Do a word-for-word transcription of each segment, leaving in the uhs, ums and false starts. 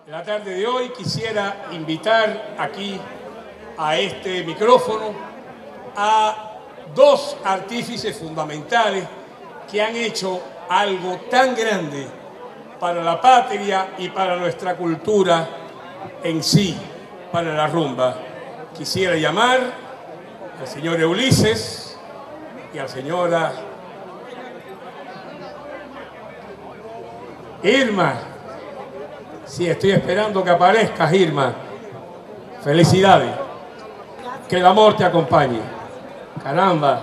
En la tarde de hoy quisiera invitar aquí a este micrófono a dos artífices fundamentales que han hecho algo tan grande para la patria y para nuestra cultura en sí, para la rumba. Quisiera llamar al señor Ulises y a la señora Irma. Sí, estoy esperando que aparezcas, Irma. Felicidades. Que el amor te acompañe. Caramba.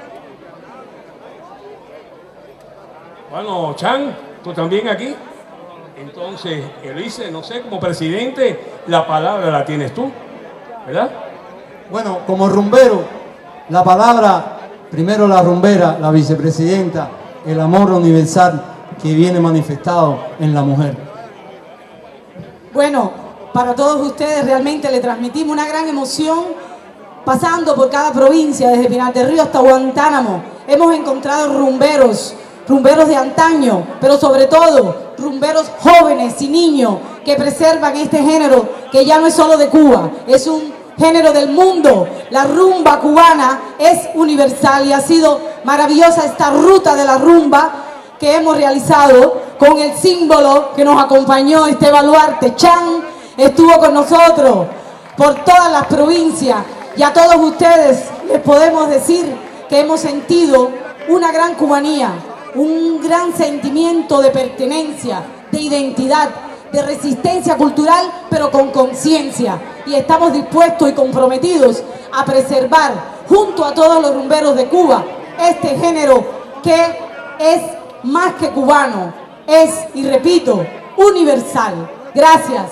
Bueno, Chan, ¿tú también aquí? Entonces, Ulises, no sé, como presidente, la palabra la tienes tú, ¿verdad? Bueno, como rumbero, la palabra, primero la rumbera, la vicepresidenta, el amor universal que viene manifestado en la mujer. Bueno, para todos ustedes realmente le transmitimos una gran emoción pasando por cada provincia, desde Pinar del Río hasta Guantánamo. Hemos encontrado rumberos, rumberos de antaño, pero sobre todo rumberos jóvenes y niños que preservan este género que ya no es solo de Cuba, es un género del mundo. La rumba cubana es universal y ha sido maravillosa esta ruta de la rumba que hemos realizado con el símbolo que nos acompañó, este baluarte. Chan estuvo con nosotros por todas las provincias y a todos ustedes les podemos decir que hemos sentido una gran cubanía, un gran sentimiento de pertenencia, de identidad, de resistencia cultural, pero con conciencia. Y estamos dispuestos y comprometidos a preservar, junto a todos los rumberos de Cuba, este género que es más que cubano, es, y repito, universal. Gracias.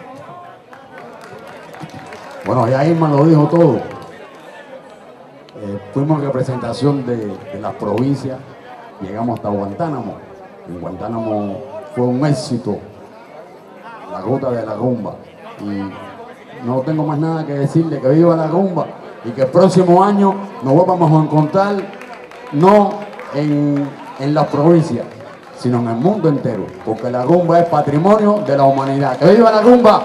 Bueno, ya Irma lo dijo todo. Eh, fuimos en representación de, de las provincias, llegamos hasta Guantánamo. En Guantánamo fue un éxito la ruta de la rumba. Y no tengo más nada que decirle, que viva la rumba y que el próximo año nos vamos a encontrar no en, en las provincias, sino en el mundo entero, porque la rumba es patrimonio de la humanidad. ¡Que viva la rumba!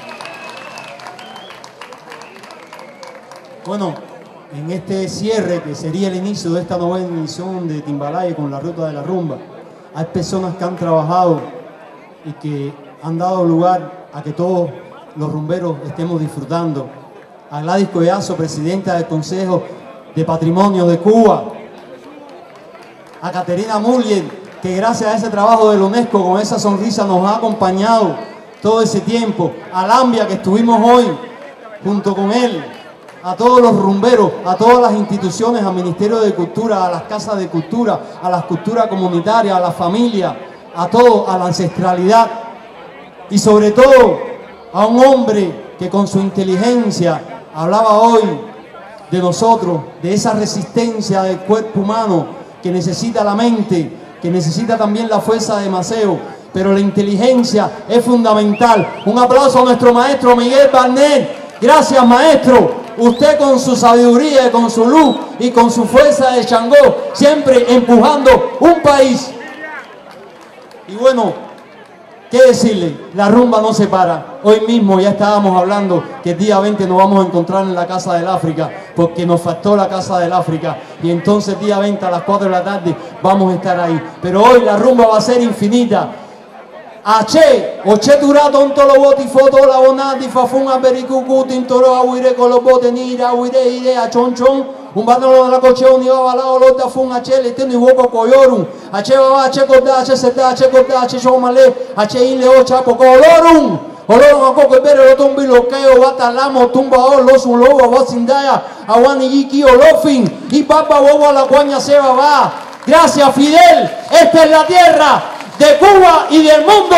Bueno, en este cierre, que sería el inicio de esta novena edición de Timbalaye con la ruta de la rumba, hay personas que han trabajado y que han dado lugar a que todos los rumberos estemos disfrutando. A Gladys Collazo, presidenta del Consejo de Patrimonio de Cuba. A Caterina Muller, que gracias a ese trabajo de la UNESCO, con esa sonrisa nos ha acompañado todo ese tiempo. A Lambia, que estuvimos hoy junto con él. A todos los rumberos, a todas las instituciones, al Ministerio de Cultura, a las casas de cultura, a las culturas comunitarias, a la familia, a todo, a la ancestralidad. Y sobre todo a un hombre que con su inteligencia hablaba hoy de nosotros, de esa resistencia del cuerpo humano que necesita la mente, que necesita también la fuerza de Maceo, pero la inteligencia es fundamental. Un aplauso a nuestro maestro Miguel Barnet. Gracias, maestro. Usted con su sabiduría, con su luz y con su fuerza de Changó, siempre empujando un país. Y bueno, ¿qué decirle? La rumba no se para. Hoy mismo ya estábamos hablando que el día veinte nos vamos a encontrar en la Casa del África, porque nos faltó la Casa del África. Y entonces el día veinte a las cuatro de la tarde vamos a estar ahí. Pero hoy la rumba va a ser infinita. Ache, oche tura tonto lo boti foto la bonati fa fun a pericucu tintoro a huire con los botes ni ira huire ire a chon chon un batalo la coche un iba balao lo ta fun ache le teno iwoko koyorum ache baba ache koda ache seta ache koda ache shomale ache ile ocha poco olorum olorum a coco bere lo tumbi lo keo batalamo tumba o los un lobo wasindaya awani yiki olofin y papa bobo la cuaña se va. Gracias, Fidel. Esta es la tierra de Cuba y del mundo.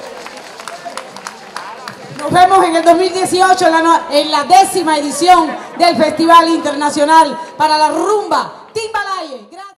Nos vemos en el dos mil dieciocho en la, en la décima edición del Festival Internacional para la Rumba Timbalaye.